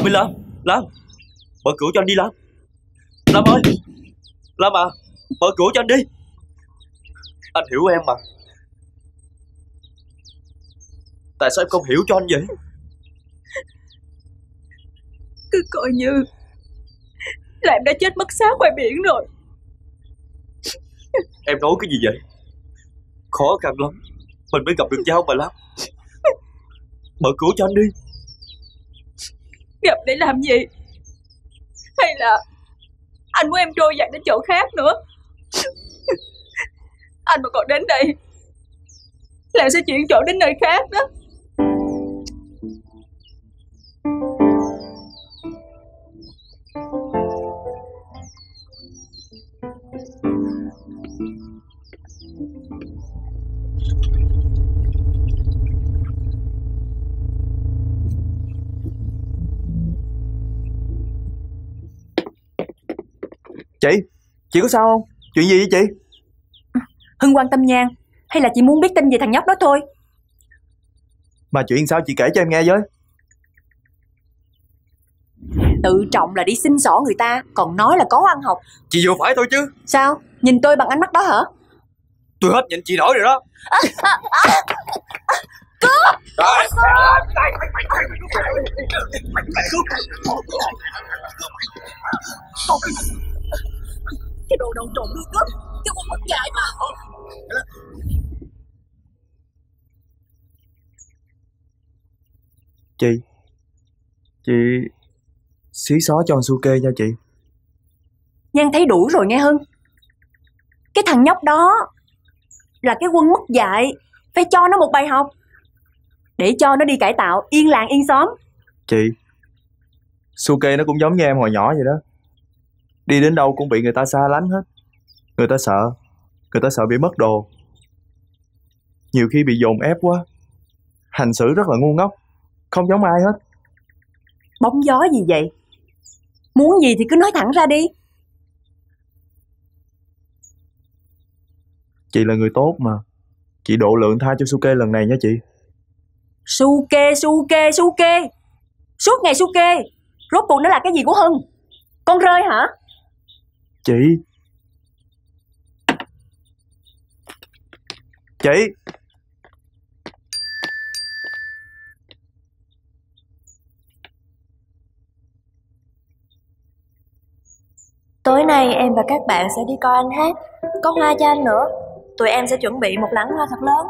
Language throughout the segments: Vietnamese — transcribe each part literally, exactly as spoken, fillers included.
ơi Lam, Lam, mở cửa cho anh đi Lam. Lam ơi, Lam à, mở cửa cho anh đi. Anh hiểu em mà. Tại sao em không hiểu cho anh vậy? Cứ coi như là em đã chết mất xác ngoài biển rồi. Em nói cái gì vậy? Khó khăn lắm mình mới gặp được nhau mà Lam. Mở cửa cho anh đi. Gặp để làm gì? Hay là anh muốn em trôi dạt đến chỗ khác nữa? Anh mà còn đến đây là em sẽ chuyển chỗ đến nơi khác đó. Chị, chị có sao không? Chuyện gì vậy chị? Hưng quan tâm Nhan, hay là chị muốn biết tin về thằng nhóc đó thôi? Mà chuyện sao chị kể cho em nghe với. Tự trọng là đi xin xỏ người ta, còn nói là có ăn học. Chị vừa phải thôi chứ. Sao? Nhìn tôi bằng ánh mắt đó hả? Tôi hết nhìn chị nổi rồi đó. À, à, à. Cướp! Cái đồ đầu trộm đưa cướp, cái con mất dạy mà. Chị, chị xí xó cho anh Suke nha chị. Nhan thấy đủ rồi nghe Hưng. Cái thằng nhóc đó là cái quân mất dạy, phải cho nó một bài học để cho nó đi cải tạo yên làng yên xóm. Chị, Suke nó cũng giống như em hồi nhỏ vậy đó. Đi đến đâu cũng bị người ta xa lánh hết. Người ta sợ, người ta sợ bị mất đồ. Nhiều khi bị dồn ép quá, hành xử rất là ngu ngốc, không giống ai hết. Bóng gió gì vậy? Muốn gì thì cứ nói thẳng ra đi. Chị là người tốt mà. Chị độ lượng tha cho Suke lần này nha chị. Suke, Suke, Suke. Suốt ngày Suke. Rốt cuộc nó là cái gì của Hưng? Con rơi hả? Chị Chị Tối nay em và các bạn sẽ đi coi anh hát. Có hoa cho anh nữa. Tụi em sẽ chuẩn bị một lẵng hoa thật lớn.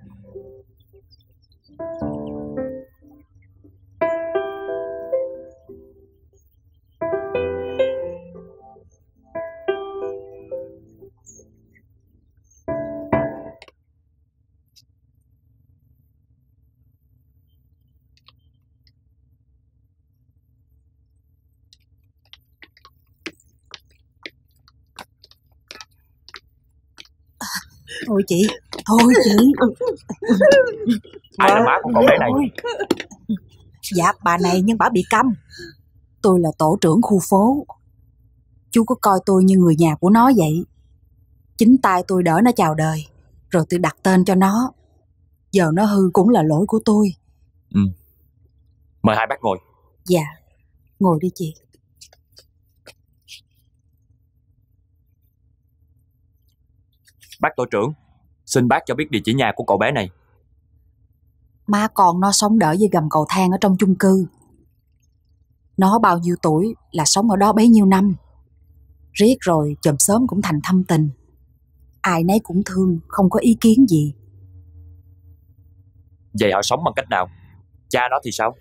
Thôi chị, thôi chị. Ai là má của con bé này? Dạ bà này nhưng bà bị câm. Tôi là tổ trưởng khu phố. Chú có coi tôi như người nhà của nó vậy. Chính tay tôi đỡ nó chào đời, rồi tôi đặt tên cho nó. Giờ nó hư cũng là lỗi của tôi. Ừ. Mời hai bác ngồi. Dạ, ngồi đi chị. Bác tổ trưởng, xin bác cho biết địa chỉ nhà của cậu bé này. Má con nó sống đỡ dưới gầm cầu thang ở trong chung cư. Nó bao nhiêu tuổi là sống ở đó bấy nhiêu năm. Riết rồi chòm xóm cũng thành thâm tình. Ai nấy cũng thương, không có ý kiến gì. Vậy họ sống bằng cách nào? Cha nó thì sao?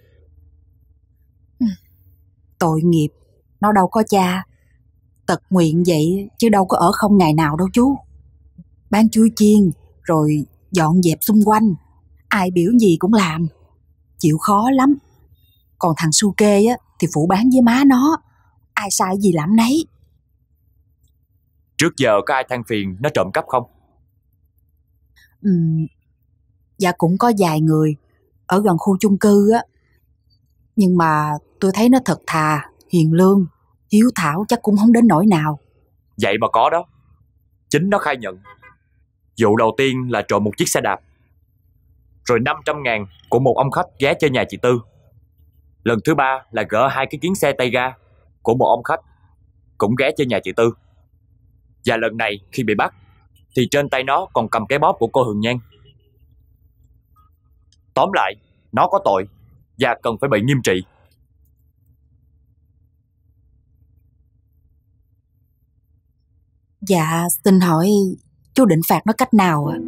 Tội nghiệp, nó đâu có cha. Tật nguyện vậy chứ đâu có ở không ngày nào đâu chú. Bán chuối chiên rồi dọn dẹp xung quanh, ai biểu gì cũng làm, chịu khó lắm. Còn thằng Suke á thì phụ bán với má nó, ai sai gì làm nấy. Trước giờ có ai than phiền nó trộm cắp không? Ừ, dạ cũng có vài người ở gần khu chung cư á. Nhưng mà tôi thấy nó thật thà, hiền lương, hiếu thảo chắc cũng không đến nỗi nào. Vậy mà có đó. Chính nó khai nhận vụ đầu tiên là trộm một chiếc xe đạp, rồi năm trăm ngàn của một ông khách ghé chơi nhà chị Tư. Lần thứ ba là gỡ hai cái kiến xe tay ga của một ông khách cũng ghé trên nhà chị Tư. Và lần này khi bị bắt thì trên tay nó còn cầm cái bóp của cô Hường Nhan. Tóm lại, nó có tội và cần phải bị nghiêm trị. Dạ, xin hỏi chú định phạt nó cách nào ạ?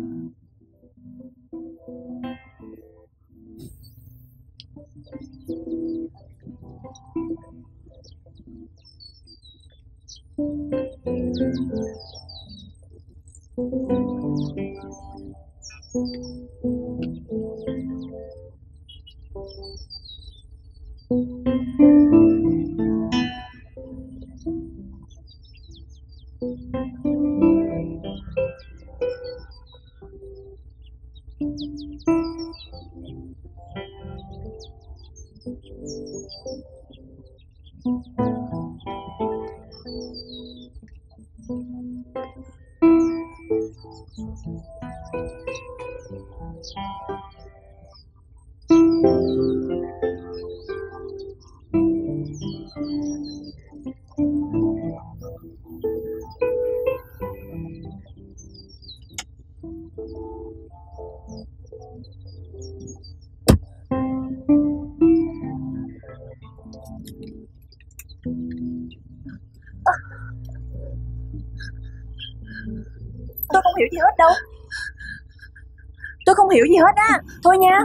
Tôi không hiểu gì hết đâu. Tôi không hiểu gì hết á. Thôi nha.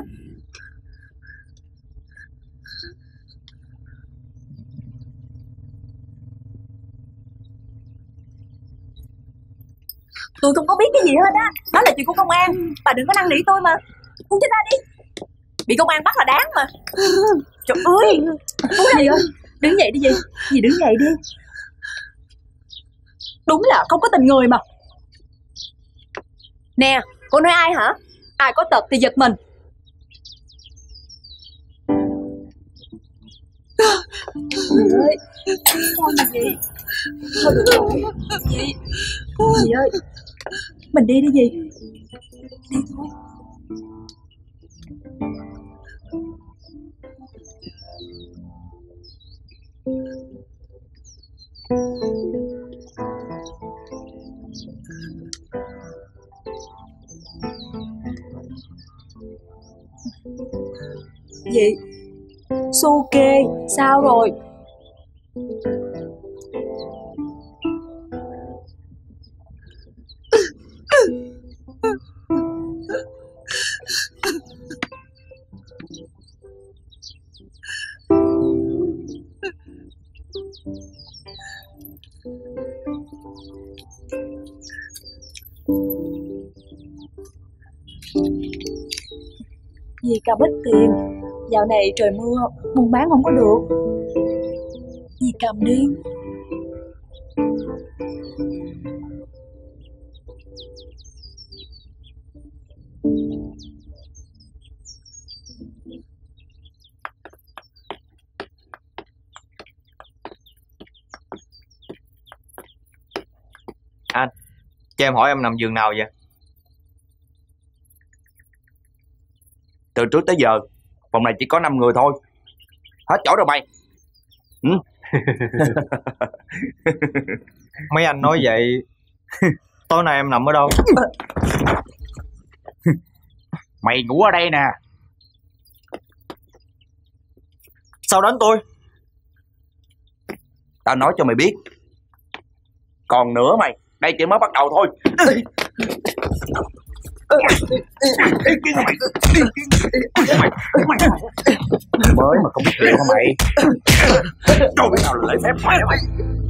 Tôi không có biết cái gì hết á. Đó là chuyện của công an. Bà đừng có năn nỉ tôi mà. Buông cho ta đi. Bị công an bắt là đáng mà. Trời ơi. Buông gì ơi. Đứng dậy đi gì. Dì đứng dậy đi. Đúng là không có tình người mà. Nè, cô nói ai hả? Ai có tật thì giật mình. Dì ơi. Con gì vậy? Thôi được rồi. Dì. Dì ơi. Mình đi đi dì. Đi thôi. Dì. Suke, sao rồi? Dì cầm ít tiền. Dạo này trời mưa, buôn bán không có được. Dì cầm đi. Anh, cho em hỏi em nằm giường nào vậy? Từ trước tới giờ phòng này chỉ có năm người thôi. Hết chỗ rồi mày. Ừ. Mấy anh nói vậy. Tối nay em nằm ở đâu? Mày ngủ ở đây nè. Sao đánh tôi? Tao nói cho mày biết. Còn nữa mày, đây chỉ mới bắt đầu thôi. Mới mà không biết chuyện hả mày? Đâu biết nào là lễ phép mày mày.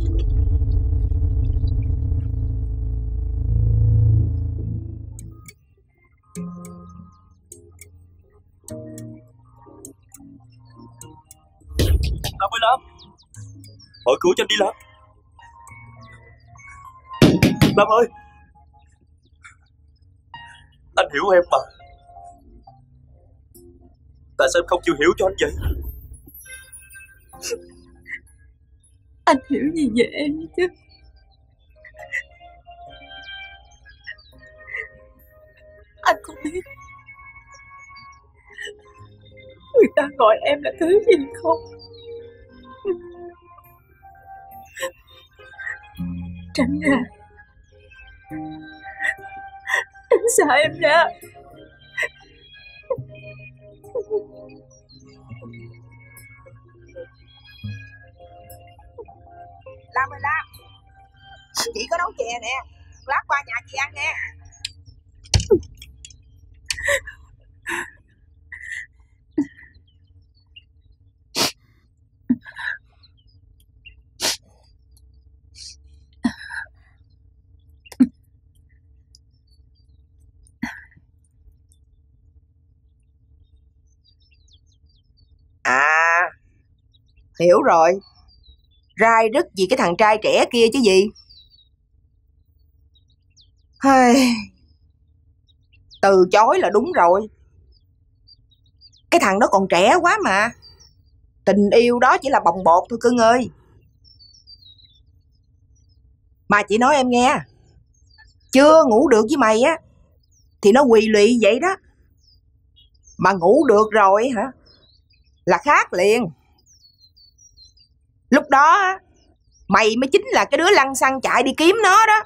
Lâm ơi Lâm, hỏi cứu cho anh đi Lâm. Lâm ơi, anh hiểu em mà. Tại sao em không chịu hiểu cho anh vậy? Anh hiểu gì về em chứ? Anh không biết người ta gọi em là thứ gì không? Tránh ra, tránh xa em ra. Lam ơi Lam, chị có nấu chè nè, lát qua nhà chị ăn nghe. À, hiểu rồi. Rai rứt vì cái thằng trai trẻ kia chứ gì. Hơi... Từ chối là đúng rồi. Cái thằng đó còn trẻ quá mà. Tình yêu đó chỉ là bồng bột thôi cưng ơi. Mà chị nói em nghe, chưa ngủ được với mày á thì nó quỳ lụy vậy đó. Mà ngủ được rồi hả là khác liền. Lúc đó mày mới chính là cái đứa lăng xăng chạy đi kiếm nó đó.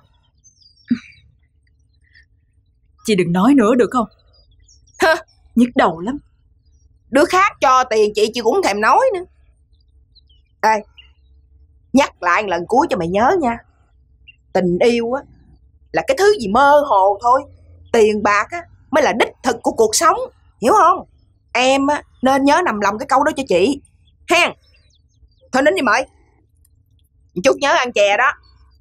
Chị đừng nói nữa được không? Hơ, nhức đầu lắm. Đứa khác cho tiền chị chị cũng thèm nói nữa. Ê, nhắc lại lần cuối cho mày nhớ nha. Tình yêu á là cái thứ gì mơ hồ thôi. Tiền bạc á mới là đích thực của cuộc sống, hiểu không? Em á nên nhớ nằm lòng cái câu đó cho chị hen. Thôi nín đi mời. Chút nhớ ăn chè đó.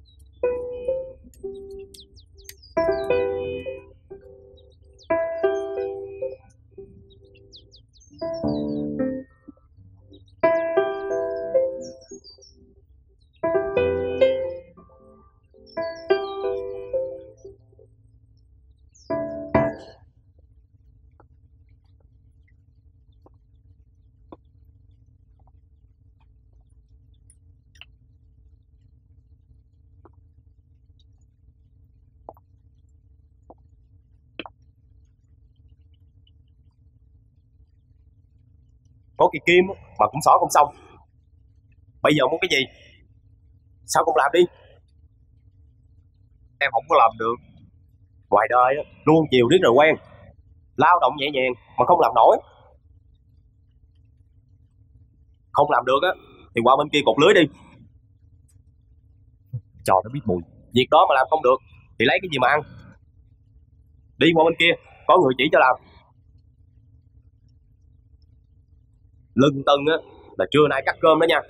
Có cây kim mà cũng xỏ không xong. Bây giờ muốn cái gì? Sao không làm đi? Em không có làm được. Ngoài đời luôn chiều riết rồi quen. Lao động nhẹ nhàng mà không làm nổi. Không làm được á thì qua bên kia cột lưới đi. Cho nó biết mùi. Việc đó mà làm không được thì lấy cái gì mà ăn. Đi qua bên kia, có người chỉ cho làm. Lưng tân á là trưa nay cắt cơm đó nha.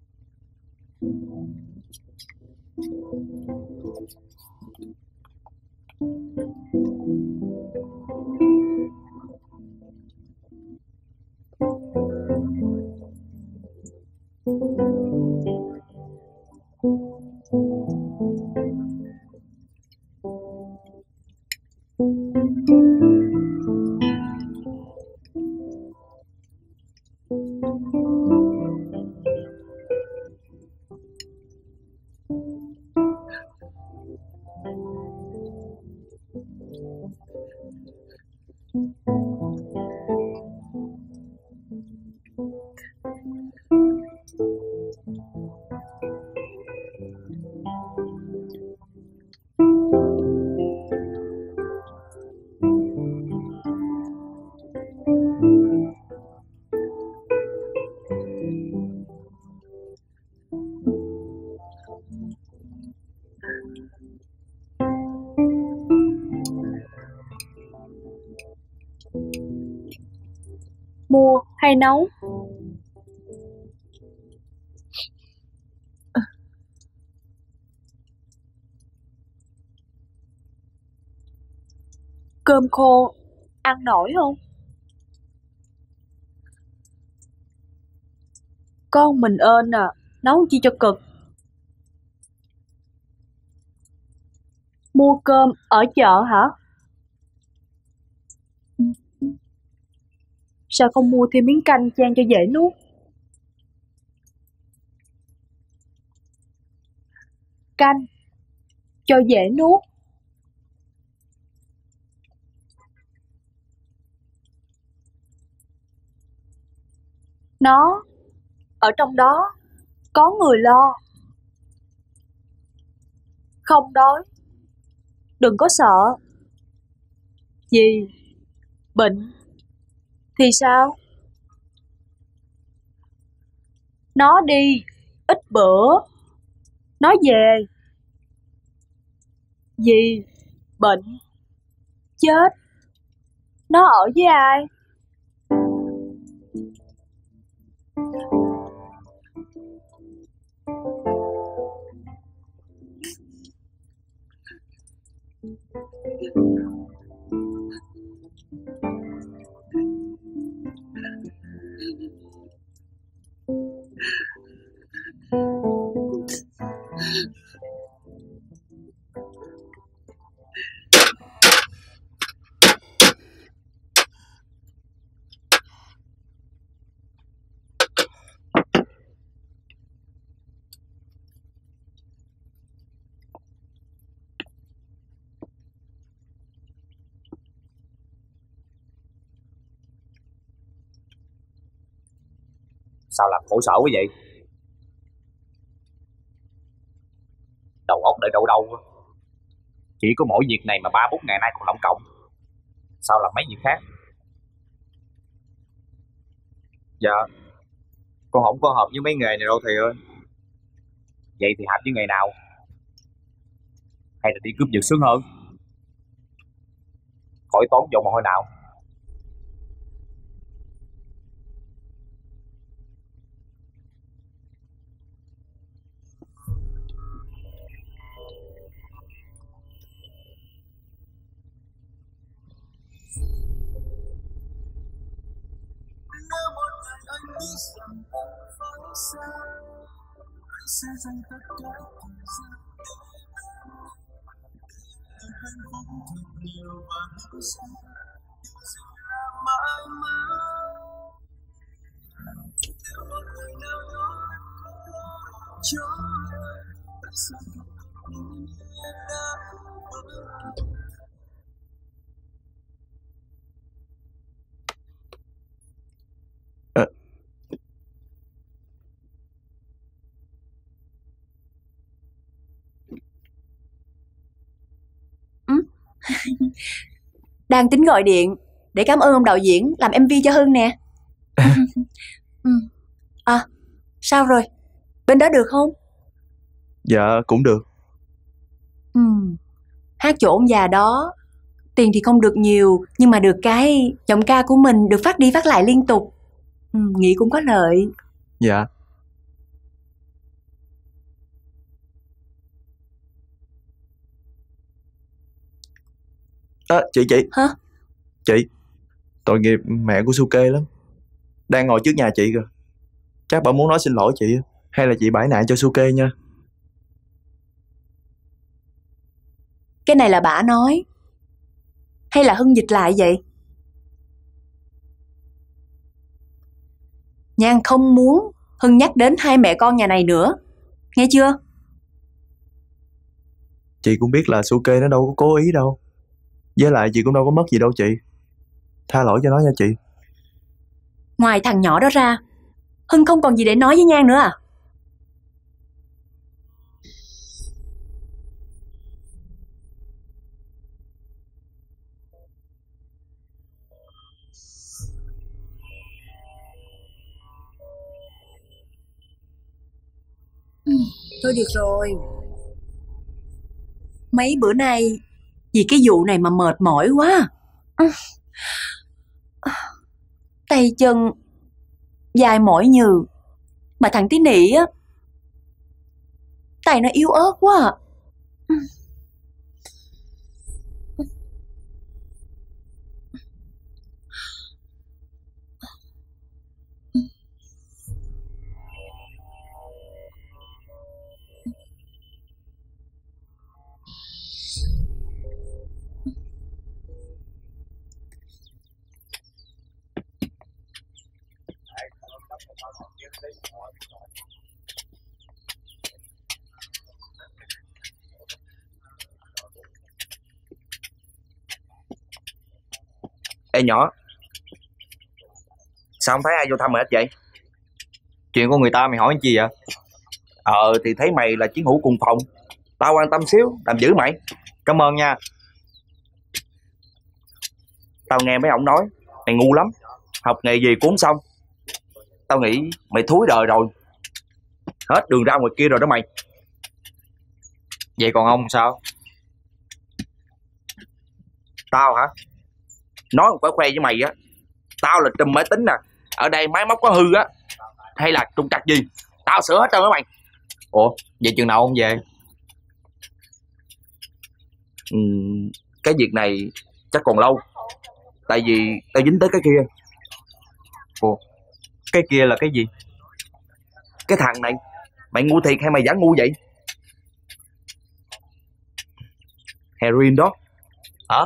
Mua hay nấu? Cơm khô ăn nổi không? Con mình ơn à, nấu chi cho cực. Mua cơm ở chợ hả? Sao không mua thêm miếng canh chan cho dễ nuốt? Canh cho dễ nuốt. Nó ở trong đó có người lo. Không đói, đừng có sợ. Gì? Bệnh thì sao? Nó đi ít bữa, nó về. Gì? Bệnh, chết, nó ở với ai? Sao làm khổ sở quá vậy? Đầu óc để đâu đâu. Chỉ có mỗi việc này mà ba bốn ngày nay còn lộng cộng. Sao làm mấy việc khác? Dạ, con không có hợp với mấy nghề này đâu thầy ơi. Vậy thì hợp với nghề nào? Hay là đi cướp giật sướng hơn? Khỏi tốn dầu mồ hôi nào. À. Ừ. Đang tính gọi điện để cảm ơn ông đạo diễn làm em vê cho Hưng nè. Ừ. À, sao rồi? Bên đó được không? Dạ, cũng được. Ừ. Hát chỗ ông già đó, tiền thì không được nhiều, nhưng mà được cái giọng ca của mình được phát đi phát lại liên tục. Ừ, nghĩ cũng có lợi. Dạ. À, chị chị Hả? Chị, tội nghiệp mẹ của Suke lắm. Đang ngồi trước nhà chị kìa. Chắc bà muốn nói xin lỗi chị. Hay là chị bãi nạn cho Suke nha. Cái này là bả nói hay là Hưng dịch lại vậy? Nhan không muốn Hưng nhắc đến hai mẹ con nhà này nữa, nghe chưa? Chị cũng biết là Suke nó đâu có cố ý đâu. Với lại chị cũng đâu có mất gì đâu chị. Tha lỗi cho nó nha chị. Ngoài thằng nhỏ đó ra, Hưng không còn gì để nói với Nhan nữa à? Ừ, thôi được rồi. Mấy bữa nay vì cái vụ này mà mệt mỏi quá. Tay chân dài mỏi nhừ. Mà thằng tí nị á, tay nó yếu ớt quá à. Ê nhỏ, sao không thấy ai vô thăm mày hết vậy? Chuyện của người ta mày hỏi chi vậy? Ờ thì thấy mày là chiến hữu cùng phòng, tao quan tâm xíu, làm giữ mày. Cảm ơn nha. Tao nghe mấy ông nói mày ngu lắm, học nghề gì cuốn xong. Tao nghĩ mày thúi đời rồi, hết đường ra ngoài kia rồi đó mày. Vậy còn ông sao? Tao hả? Nói không phải khoe với mày á, tao là trùm máy tính nè, ở đây máy móc có hư á hay là trục trặc gì tao sửa hết trơn á mày. Ủa vậy chừng nào ông về? Ừ, cái việc này chắc còn lâu, tại vì tao dính tới cái kia. Ủa cái kia là cái gì? Cái thằng này, mày ngu thiệt hay mày giả ngu vậy? Heroin đó. Hả?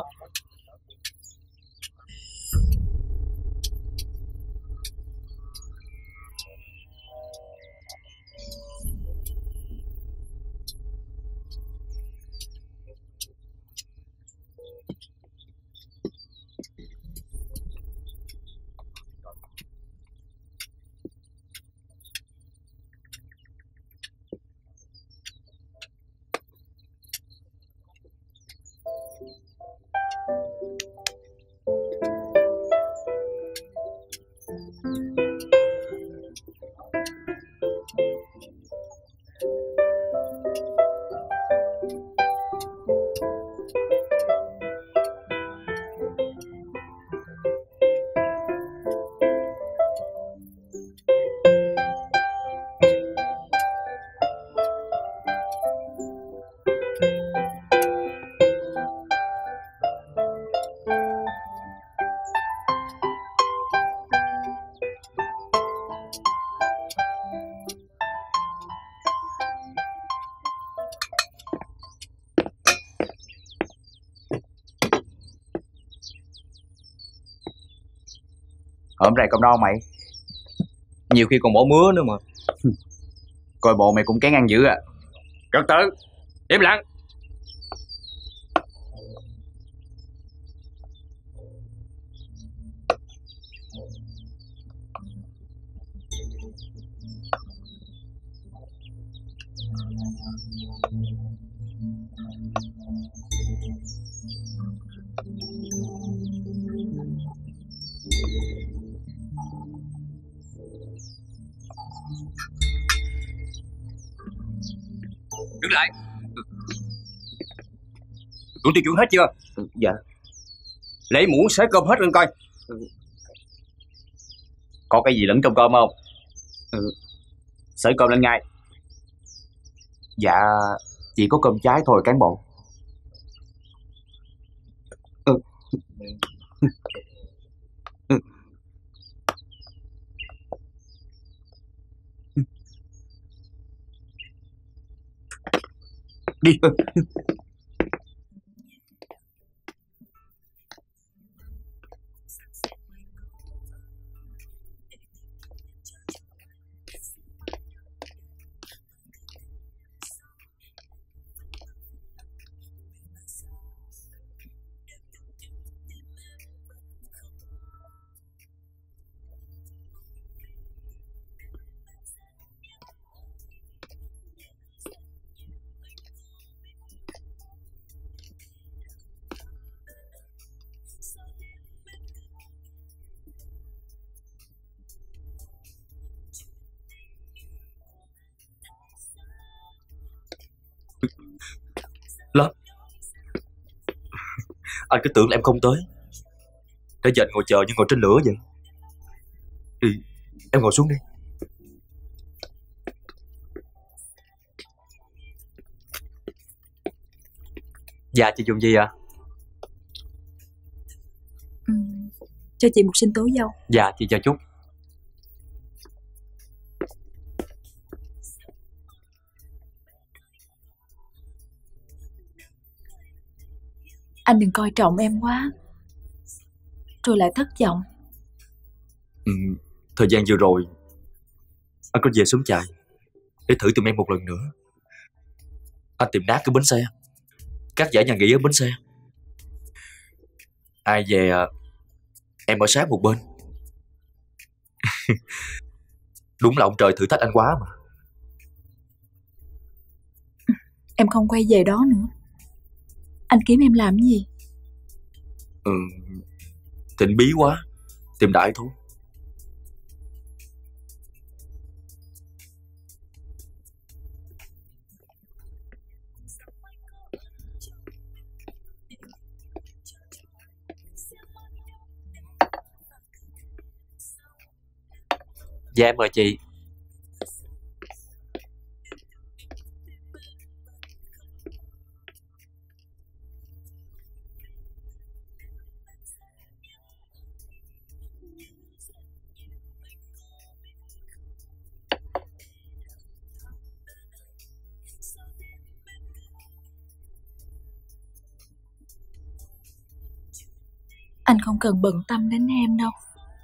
Hôm nay cơm no mày, Nhiều khi còn bỏ mứa nữa mà. coi bộ mày cũng kén ăn dữ à. Trật tự, im lặng. Đứng lại. Tụi tiêu chuẩn hết chưa? Dạ. Lấy muỗng xới cơm hết lên coi. Có cái gì lẫn trong cơm không? Ừ. Xới cơm lên ngay. Dạ chỉ có cơm cháy thôi cán bộ. Ừ. Ừ. Đi. Lắm. Anh cứ tưởng là em không tới, để giờ anh ngồi chờ như ngồi trên lửa vậy. Ừ, em ngồi xuống đi. Dạ chị dùng gì ạ? À? Ừ, cho chị một sinh tố dâu. Dạ chị chờ chút. Anh đừng coi trọng em quá, rồi lại thất vọng. Ừ, thời gian vừa rồi anh có về xuống chài để thử tìm em một lần nữa. Anh tìm nát cái bến xe, các dãy nhà nghỉ ở bến xe. Ai về em ở sát một bên. Đúng là ông trời thử thách anh quá mà. Em không quay về đó nữa. Anh kiếm em làm cái gì? Ừ, Thịnh bí quá, tìm đại thôi. Dạ em mời chị. Anh không cần bận tâm đến em đâu.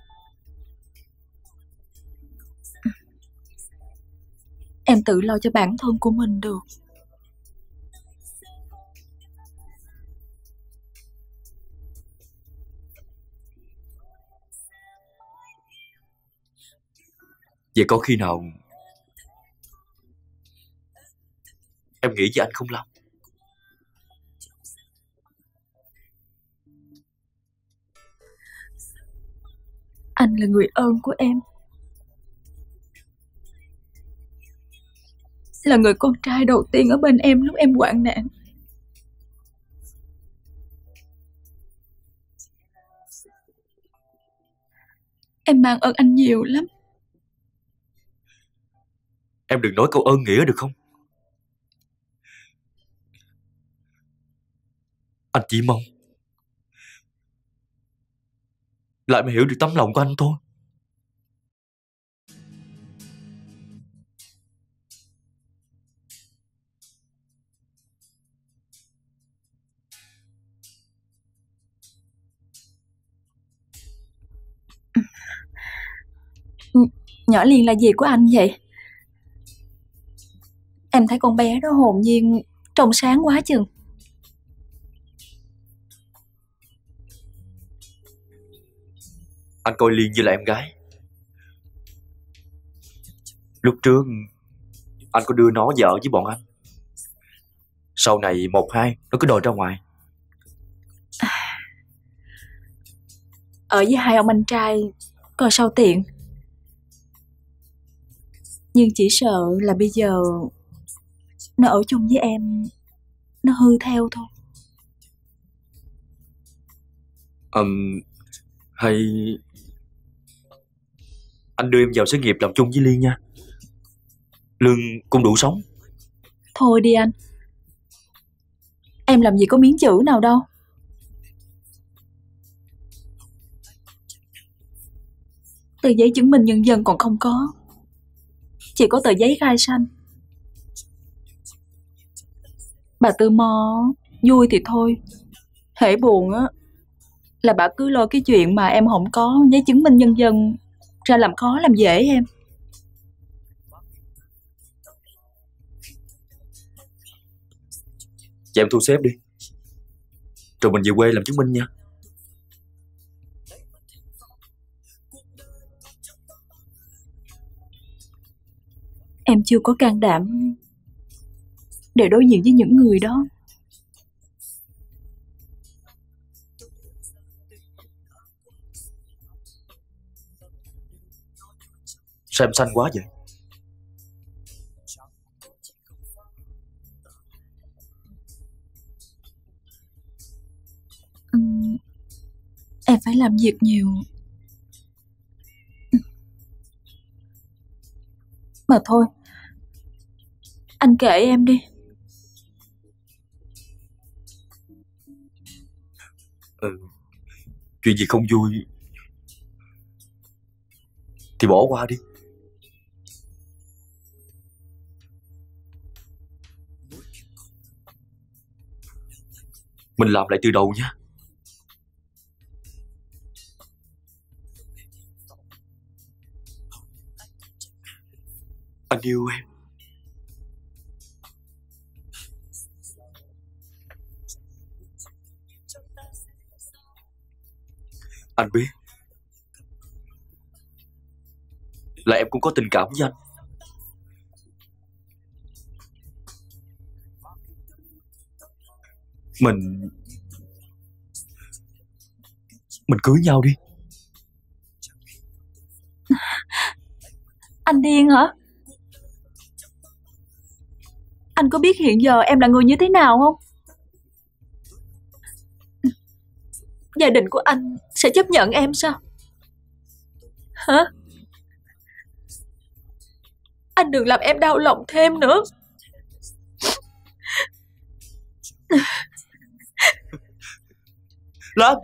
Em tự lo cho bản thân của mình được. Vậy có khi nào em nghĩ với anh không Long? Anh là người ơn của em, là người con trai đầu tiên ở bên em lúc em hoạn nạn. Em mang ơn anh nhiều lắm. Em đừng nói câu ơn nghĩa được không? Anh chỉ mong lại mà hiểu được tấm lòng của anh thôi. Nhỏ Liên là gì của anh vậy? Em thấy con bé đó hồn nhiên, trong sáng quá chừng. Anh coi Liên như là em gái. Lúc trước anh có đưa nó vợ với bọn anh. Sau này một hai nó cứ đòi ra ngoài. Ở với hai ông anh trai coi sao tiện. Nhưng chỉ sợ là bây giờ nó ở chung với em, nó hư theo thôi. um, Hay anh đưa em vào xí nghiệp làm chung với Liên nha. Lương cũng đủ sống. Thôi đi anh. Em làm gì có miếng chữ nào đâu. Tờ giấy chứng minh nhân dân còn không có, chỉ có tờ giấy khai sanh. Bà Tư Mo vui thì thôi, hễ buồn á là bà cứ lo cái chuyện mà em không có giấy chứng minh nhân dân ra làm khó làm dễ em. Vậy em thu xếp đi, rồi mình về quê làm chứng minh nha. Em chưa có can đảm để đối diện với những người đó. Sao em xanh quá vậy? Ừ, em phải làm việc nhiều. Mà thôi, anh kể em đi. Ừ, chuyện gì không vui thì bỏ qua đi. Mình làm lại từ đầu nha. Anh yêu em. Anh biết là em cũng có tình cảm với anh. Mình Mình cưới nhau đi. Anh điên hả? Anh có biết hiện giờ em là người như thế nào không? Gia đình của anh sẽ chấp nhận em sao? Hả? Anh đừng làm em đau lòng thêm nữa. Lâm!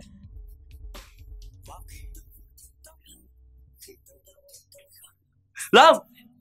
Lâm!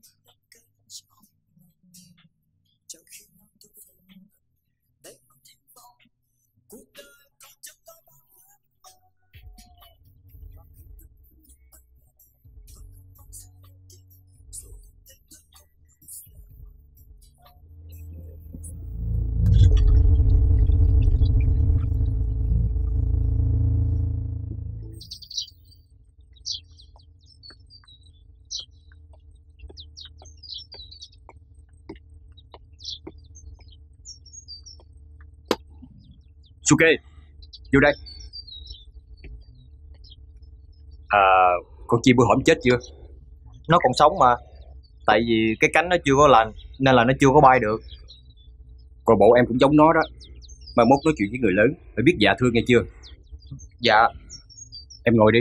Suke, vô đây. À, con chim bữa hổm chết chưa? Nó còn sống mà. Tại vì cái cánh nó chưa có lành nên là nó chưa có bay được. Coi bộ em cũng giống nó đó. Mà mốt nói chuyện với người lớn phải biết dạ thưa nghe chưa? Dạ. Em ngồi đi.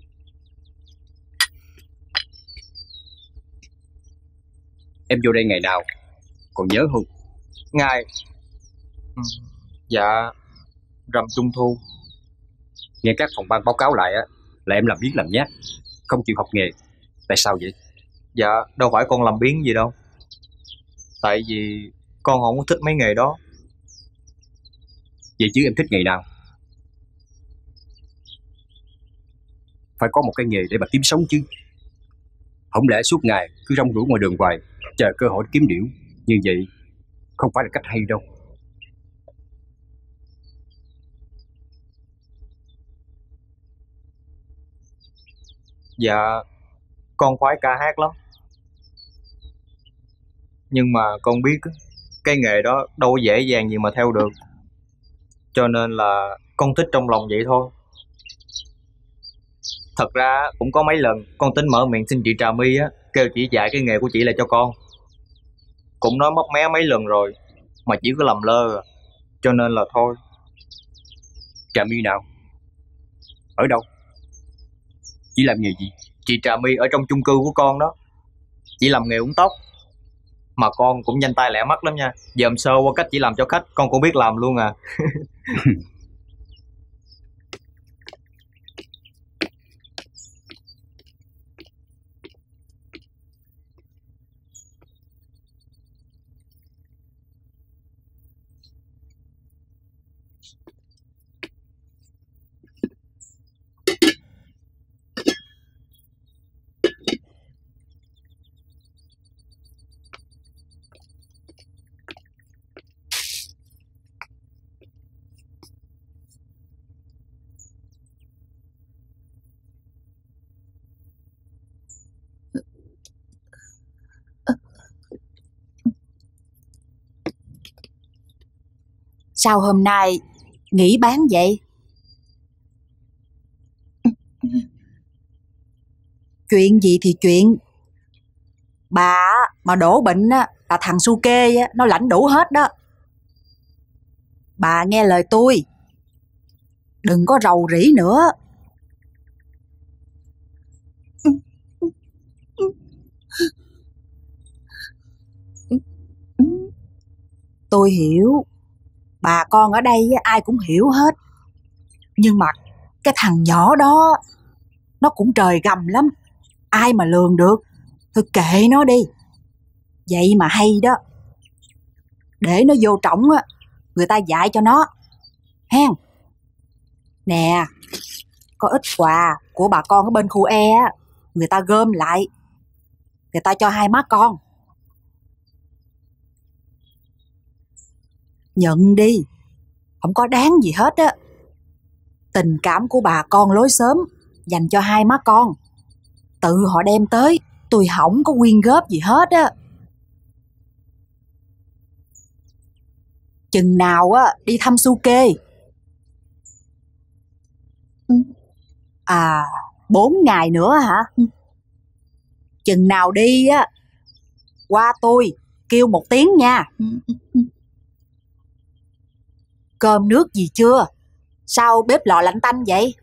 Em vô đây ngày nào còn nhớ không? Ngày ừ. Dạ rằm trung thu. Nghe các phòng ban báo cáo lại á là em làm biếng làm nhát, không chịu học nghề. Tại sao vậy? Dạ đâu phải con làm biếng gì đâu. Tại vì con không có thích mấy nghề đó. Vậy chứ em thích nghề nào? Phải có một cái nghề để mà kiếm sống chứ. Không lẽ suốt ngày cứ rong ruổi ngoài đường hoài, chờ cơ hội kiếm điểu. Như vậy không phải là cách hay đâu. Dạ con khoái ca hát lắm. Nhưng mà con biết cái nghề đó đâu có dễ dàng gì mà theo được. Cho nên là con thích trong lòng vậy thôi. Thật ra cũng có mấy lần con tính mở miệng xin chị Trà My á, kêu chị dạy cái nghề của chị là cho con. Cũng nói mất mé mấy lần rồi mà chỉ có làm lơ. Cho nên là thôi. Trà My nào? Ở đâu? Chị làm nghề gì? Chị Trà My ở trong chung cư của con đó. Chị làm nghề uống tóc. Mà con cũng nhanh tay lẹ mắt lắm nha. Dòm sơ qua cách chị làm cho khách con cũng biết làm luôn à. Sao hôm nay nghỉ bán vậy? Chuyện gì thì chuyện. Bà mà đổ bệnh á, là thằng Suke á, nó lãnh đủ hết đó. Bà nghe lời tôi, đừng có rầu rĩ nữa. Tôi hiểu, bà con ở đây ai cũng hiểu hết. Nhưng mà cái thằng nhỏ đó nó cũng trời gầm lắm, ai mà lường được. Thôi kệ nó đi. Vậy mà hay đó. Để nó vô trỏng á, người ta dạy cho nó hen. Nè, có ít quà của bà con ở bên khu E á, người ta gom lại, người ta cho hai má con. Nhận đi, không có đáng gì hết á. Tình cảm của bà con lối xóm dành cho hai má con, tự họ đem tới tôi không có quyên góp gì hết á. Chừng nào á đi thăm Suke? À, bốn ngày nữa hả? Chừng nào đi á, qua tôi kêu một tiếng nha. Cơm nước gì chưa? Sao bếp lò lạnh tanh vậy?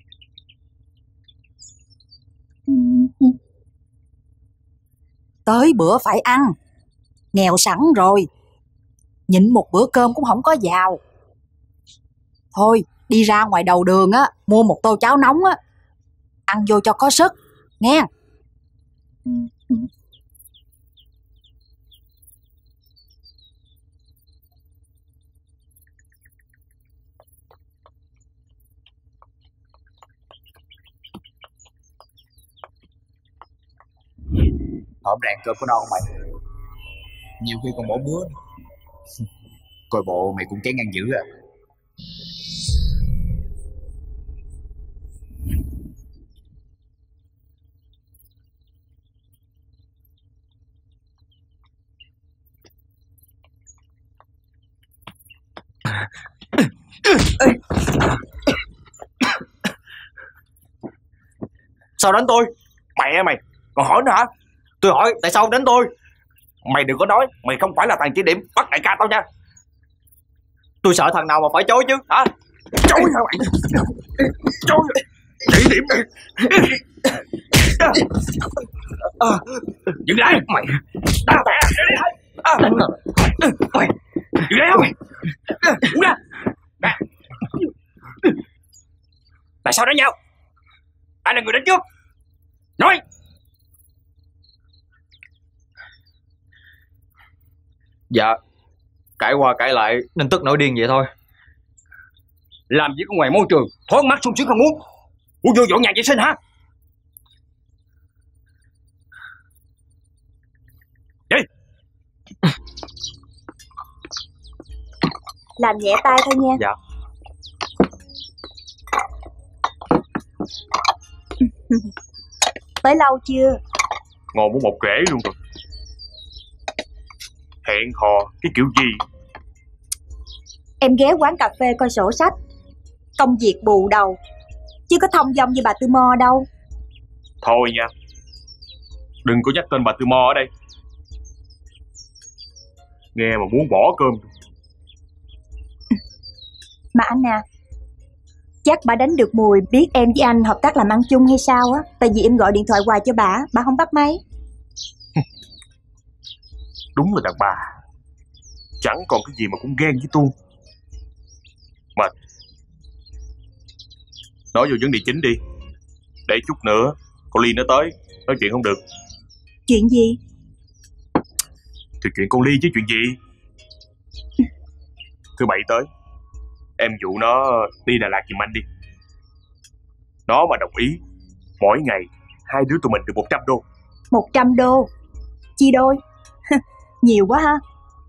Tới bữa phải ăn. Nghèo sẵn rồi, nhịn một bữa cơm cũng không có giàu. Thôi đi ra ngoài đầu đường á, mua một tô cháo nóng á, ăn vô cho có sức nghe. Hổm ràng cơm có no không mày? Nhiều khi còn bỏ bữa nữa. Coi bộ mày cũng kén ăn dữ à. Sao đánh tôi? Mẹ mày, còn hỏi nữa hả? Tôi hỏi tại sao đánh tôi? Mày đừng có nói mày không phải là thằng chỉ điểm bắt đại ca tao nha. Tôi sợ thằng nào mà phải chối chứ hả? Chối hả mày? Chối chỉ điểm đi. À, dừng lại mày. Tao tè à, mày dừng lại mày. Uống ra nè. Tại sao đánh nhau? Ai là người đánh trước? Nói. Dạ, cãi qua cãi lại nên tức nổi điên vậy thôi. Làm việc ở ngoài môi trường thoáng mát sung sướng không muốn. Muốn vô dọn nhà vệ sinh hả? Đi. Làm nhẹ tay thôi nha. Dạ. Tới lâu chưa? Ngon muốn một rễ luôn rồi. Hẹn hò cái kiểu gì? Em ghé quán cà phê coi sổ sách. Công việc bù đầu, chứ có thông dong như bà Tư Mo đâu. Thôi nha, đừng có nhắc tên bà Tư Mo ở đây. Nghe mà muốn bỏ cơm. Mà anh à, chắc bà đánh được mùi biết em với anh hợp tác làm ăn chung hay sao á. Tại vì em gọi điện thoại hoài cho bà, bà không bắt máy. Đúng là đàn bà, chẳng còn cái gì mà cũng ghen với tôi. Mà nói vô vấn đề chính đi, để chút nữa con Ly nó tới nói chuyện không được. Chuyện gì? Thì chuyện con Ly chứ chuyện gì. Thứ bảy tới em dụ nó đi Đà Lạt giùm anh đi. Nó mà đồng ý, mỗi ngày hai đứa tụi mình được một trăm đô. Một trăm đô? Chia đôi? Nhiều quá ha.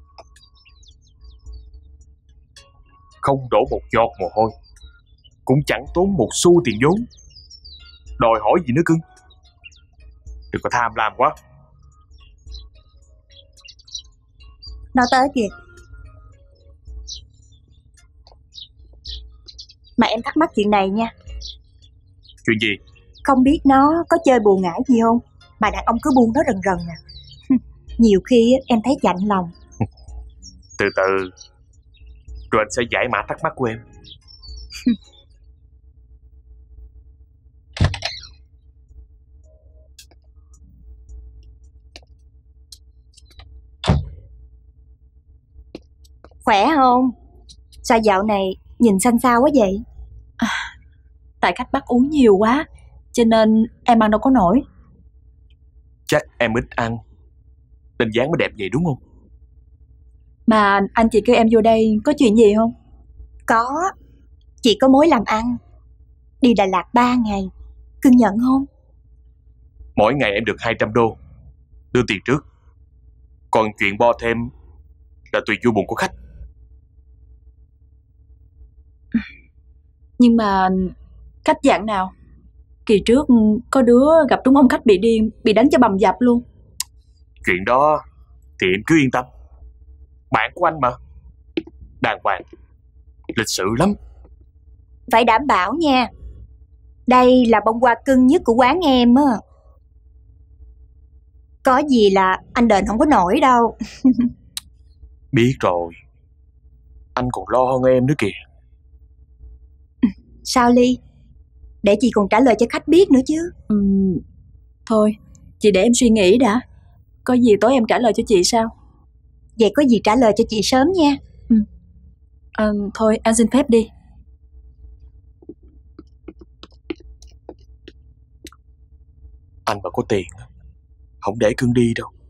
Không đổ một giọt mồ hôi, cũng chẳng tốn một xu tiền vốn. Đòi hỏi gì nữa cưng? Đừng có tham lam quá. Nó tới kìa. Mà em thắc mắc chuyện này nha. Chuyện gì? Không biết nó có chơi bùa ngải gì không, mà đàn ông cứ buông nó rần rần à. Nhiều khi em thấy chạnh lòng. Từ từ, rồi anh sẽ giải mã thắc mắc của em. Khỏe không? Sao dạo này nhìn xanh xao quá vậy? À, tại khách bắt uống nhiều quá, cho nên em ăn đâu có nổi. Chắc em ít ăn nên dáng mới đẹp vậy đúng không? Mà anh chị kêu em vô đây có chuyện gì không? Có, chị có mối làm ăn. Đi Đà Lạt ba ngày, cưng nhận không? Mỗi ngày em được hai trăm đô, đưa tiền trước. Còn chuyện bo thêm là tùy vui buồn của khách. Nhưng mà khách dạng nào? Kỳ trước có đứa gặp đúng ông khách bị điên, bị đánh cho bầm dập luôn. Chuyện đó thì em cứ yên tâm. Bạn của anh mà, đàng hoàng, lịch sự lắm. Phải đảm bảo nha. Đây là bông hoa cưng nhất của quán em á. Có gì là anh đền không có nổi đâu. Biết rồi. Anh còn lo hơn em nữa kìa. Sao Ly? Để chị còn trả lời cho khách biết nữa chứ. Ừ, thôi, chị để em suy nghĩ đã. Có gì tối em trả lời cho chị sao? Vậy có gì trả lời cho chị sớm nha. Ừ. À, thôi anh xin phép đi. Anh mà có tiền không để Cưng đi đâu.